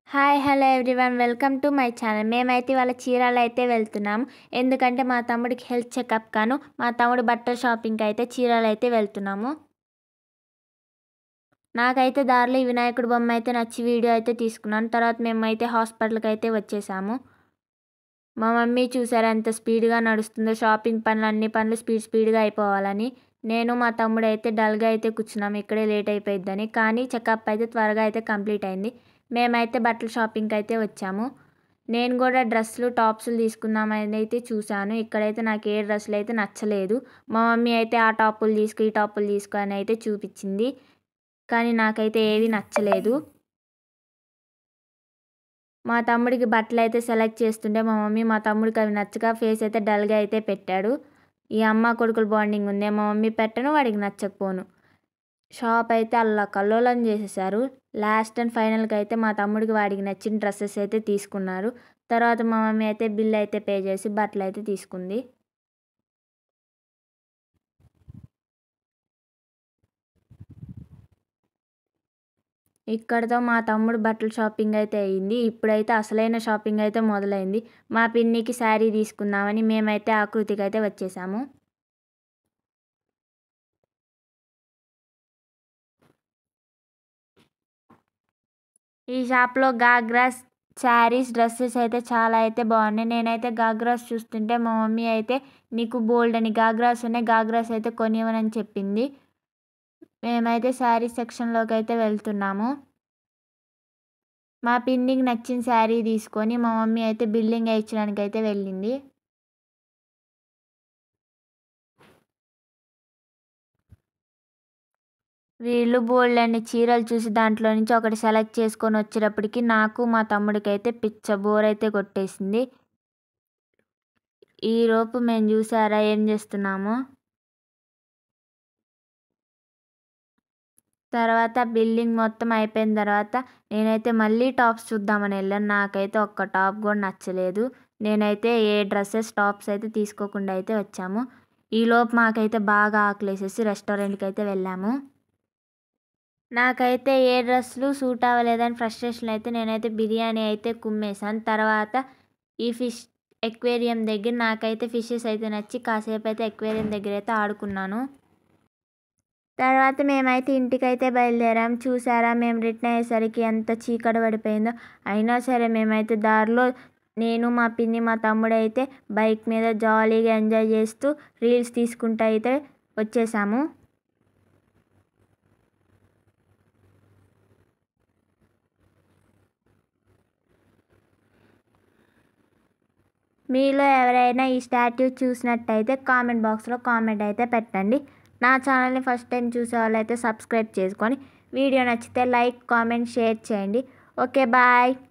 Hi hello everyone welcome to my channel. మేమైతే వాళ్ళ చీరాలు అయితే వెళ్తున్నాము. ఎందుకంటే మా తమ్ముడికి హెల్త్ చెకప్ కాను మా తమ్ముడు బట్టల షాపింగ్కి అయితే చీరాలు అయితే వెళ్తున్నాము. నాకైతే దారిలో ఈ వినాయకుడి బొమ్మ అయితే నచ్చి వీడియో అయితే తీసుకున్నాను. తర్వాత మేమైతే హాస్పిటల్కి అయితే వచ్చేసాము. మా మమ్మీ చూసారా ఎంత స్పీడ్గా నడుస్తుందో, షాపింగ్ పనులు అన్ని పనులు స్పీడ్గా అయిపోవాలని. నేను మా తమ్ముడు అయితే డల్గా అయితే కూర్చున్నాము, ఇక్కడే లేట్ అయిపోయిద్దని. కానీ చెకప్ అయితే త్వరగా అయితే కంప్లీట్ అయింది. మేమైతే బట్టల షాపింగ్కి అయితే వచ్చాము. నేను కూడా డ్రెస్సులు టాప్స్లు తీసుకుందామని అయితే చూశాను. ఇక్కడైతే నాకు ఏ డ్రెస్సులు అయితే నచ్చలేదు. మా మమ్మీ అయితే ఆ టాపులు తీసుకో ఈ టాపులు తీసుకో అని అయితే చూపించింది. కానీ నాకైతే ఏది నచ్చలేదు. మా తమ్ముడికి బట్టలు అయితే సెలెక్ట్ చేస్తుంటే మా మమ్మీ మా తమ్ముడికి అవి నచ్చక ఫేస్ అయితే డల్గా అయితే పెట్టాడు. ఈ అమ్మ కొడుకుల బాండింగ్ ఉంది, మా మమ్మీ పెట్టను వాడికి నచ్చకపోను. షాప్ అయితే అల్లా కల్లోలం చేసేసారు. లాస్ట్ అండ్ ఫైనల్గా అయితే మా తమ్ముడికి వాడికి నచ్చిన డ్రెస్సెస్ అయితే తీసుకున్నారు. తర్వాత మా మమ్మీ అయితే బిల్ అయితే పే చేసి బట్టలు అయితే తీసుకుంది. ఇక్కడితో మా తమ్ముడు బట్టల షాపింగ్ అయితే అయ్యింది. ఇప్పుడైతే అసలైన షాపింగ్ అయితే మొదలైంది. మా పిన్నికి శారీ తీసుకుందామని మేమైతే ఆకృతికి అయితే వచ్చేసాము. ఈ షాప్లో గాగ్రాస్ శారీస్ డ్రెస్సెస్ అయితే చాలా అయితే బాగున్నాయి. నేనైతే గాగ్రాస్ చూస్తుంటే మా మమ్మీ అయితే నీకు బోల్డ్ అని గాగ్రాస్ ఉన్నాయి, గాగ్రాస్ అయితే కొనివ్వనని చెప్పింది. మేమైతే శారీ సెక్షన్లోకి అయితే వెళ్తున్నాము. మా పిన్నికి నచ్చిన శారీ తీసుకొని మా మమ్మీ అయితే బిల్లింగ్ వేయించడానికి అయితే వెళ్ళింది. వీళ్ళు బోల్డ్ అన్ని చీరలు చూసి దాంట్లో నుంచి ఒకటి సెలెక్ట్ చేసుకొని వచ్చేటప్పటికి నాకు మా తమ్ముడికి అయితే పిచ్చ బోర్ అయితే కొట్టేసింది. ఈలోపు మేము చూసారా ఏం చేస్తున్నామో. తర్వాత బిల్లింగ్ మొత్తం అయిపోయిన తర్వాత నేనైతే మళ్ళీ టాప్స్ చూద్దామని వెళ్ళాను. నాకైతే ఒక్క టాప్ కూడా నచ్చలేదు. నేనైతే ఏ డ్రెస్సెస్ టాప్స్ అయితే తీసుకోకుండా అయితే వచ్చాము. ఈలోపు మాకైతే బాగా ఆకలేసేసి రెస్టారెంట్కి అయితే వెళ్ళాము. నాకైతే ఏ డ్రెస్సులు సూట్ అవ్వలేదని ఫ్రస్ట్రేషన్ అయితే నేనైతే బిర్యానీ అయితే కుమ్మేశాను. తర్వాత ఈ ఫిష్ ఎక్వేరియం దగ్గర నాకైతే ఫిషెస్ అయితే నచ్చి కాసేపు అయితే ఎక్వేరియం దగ్గర అయితే ఆడుకున్నాను. తర్వాత మేమైతే ఇంటికైతే బయలుదేరాం. చూసారా మేము రిటర్న్ అయ్యేసరికి ఎంత చీకటి పడిపోయిందో. అయినా సరే మేమైతే దారిలో నేను మా పిన్ని మా తమ్ముడు అయితే బైక్ మీద జాలీగా ఎంజాయ్ చేస్తూ రీల్స్ తీసుకుంటూ అయితే వచ్చేసాము. మీలో ఎవరైనా ఈ స్టాట్యూ చూసినట్టయితే కామెంట్ బాక్స్లో కామెంట్ అయితే పెట్టండి. నా ఛానల్ని ఫస్ట్ టైం చూసే వాళ్ళైతే సబ్స్క్రైబ్ చేసుకొని వీడియో నచ్చితే లైక్ కామెంట్ షేర్ చేయండి. Okay bye.